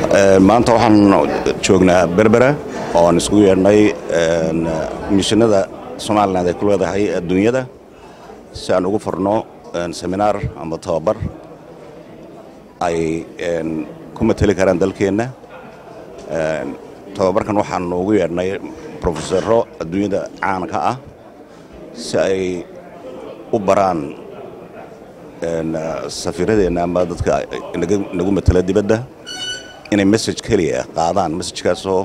maanta waxaan joognaa Berbera oo aan isku yeernay mishinada Soomaaliland ay ku leedahay adduunyada si aan ugu furno seminar ama tababar ay ku matali karaan dalkeena. tababarkan waxaan ugu yeernay professoro adduunyada caanka ah si ay u baraan safiiradeena ama dadka nagu matala dibadda inay message kaliya qaadaan message-kaasoo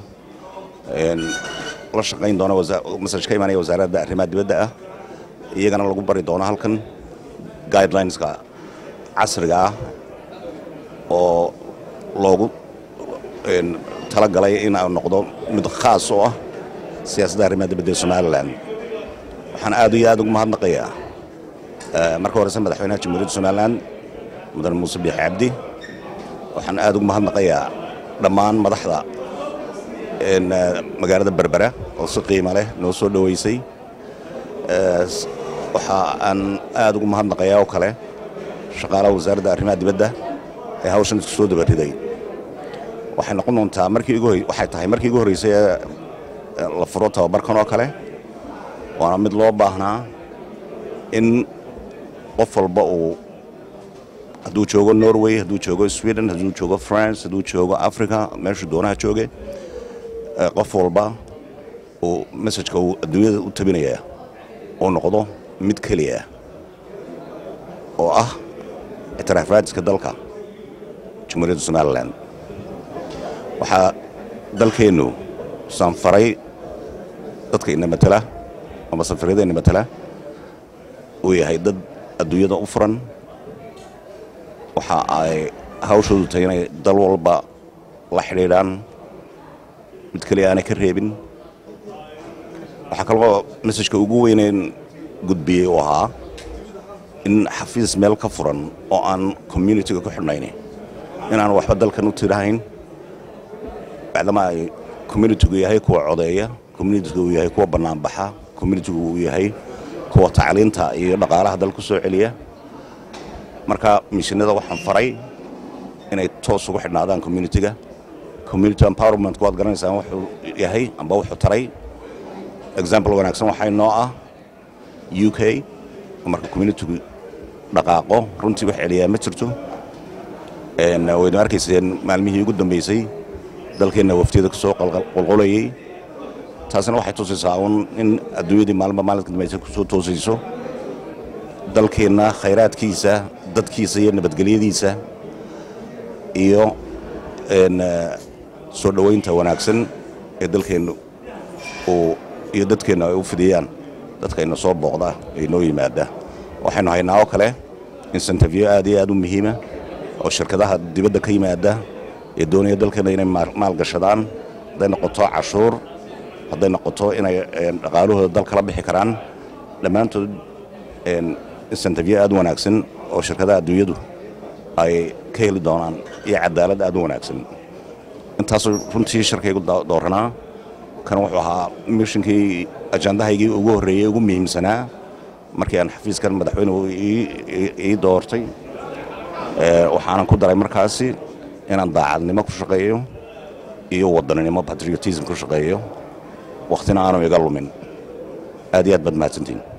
la shaqayn doona message ka imanaya wasaaradda arrimaha dibadda ah iyagana lagu bari doono halkan guidelines-ka casriga ah oo loogu talagalay in ay noqdo mid khaas oo ah siyaasadda arrimaha dibadda ee Somaliland. waxaan aad iyo aad ugu mahadnaqayaa marka hore madaxweynaha Jamhuuriyadda Somaliland Mudane Muuse Biixi Cabdi. waxaan aad ugu mahadnaqayaa dhammaan madaxda magaalada Berbera oo si qiimo leh noo soo dhaweysay. waxa aan aad ugu mahadnaqayaa oo kale shaqaalaha wasaaradda arrimaha dibadda ee hawshan soo dabariday. waxay noqon doontaa waxay tahay markii ugu horeysay la furo tababarkan oo kale waana mid loo baahnaa in qof walba uu hadduu joogo Norway, hadduu joogo Sweden, hadduu joogo France, hadduu joogo Africa, meesha doonaha jooge qof walba uu message-ka uu adduunyada u tabinaya oo noqdo mid kaliya oo ah ictiraafraadka dalka Jamhuuriyadda Somaliland. waxaa dalkeenu sanfaray dadka ina matala ama safiiradeena matala uu yahay dad adduunyada u furan. waxa ay hawshoodu tahay inay dal walba la xidhiidhaan mid kaliya aanay ka reebin. waxaa kaloo message-ka ugu weyneen gudbiyey oo ahaa in xafiis meel ka furan oo aan community-ga ku xidhnayn inaan waxba dalkan u tirahayn bacdama ay community-gu yahay kuwa codeeya, community-gu uu yahay kuwa banaanbaxa, community-gu uu yahay kuwa tacliinta iyo dhaqaalaha dalka soo celiya. marka mishinada waxaan faray inay toos ugu xidhnaadaan community-ga. community empowerment waad garanaysaan wuxuu yahay amba wuxuu taray. example wanaagsan waxay noo ah UK marka community-gu dhaqaaqo runtii wax celiyaa ma jirto. waynu arkayseen maalmihii ugu dambeysay dalkeena waftiyada ka soo qulqulayay. taasina waxay tusaysaa in adduunyadii maalinka dambeysay ku soo toosayso dalkeena khayraadkiisa, dadkiisa iyo nabadgelyadiisa iyo soo dhaweynta wanaagsan ee dalkeenu iyo dadkeena ay u fidiyaan dadkayna soo booqda ee noo yimaada. waxaynu haynaa oo kale incentive aad iyo aad u muhiima oo shirkadaha dibadda ka yimaada ee doonaya dalkeena inay maal gashadaan, hadday noqoto cashuur, hadday noqoto inay dhaqaalahooda dal kala bixi karaan, dhammaantood incentive aad u wanaagsan oo shirkadaha adduunyadu ay ka heli doonaan iyo cadaalad aad u wanaagsan. intaas runtii shirkaygu dooranaa kan wuxuu ahaa mishinkii ajandahaygii ugu horreeyay ugu muhiimsanaa markii aan xafiiskan madaxweynuhu ii doortay. waxaanan ku daray markaasi inaan daacadnimo ku shaqeeyo iyo wadaninimo patriotism ku shaqeeyo waqtina aanu iga lumin. aad iyo aad baad mahadsantiin.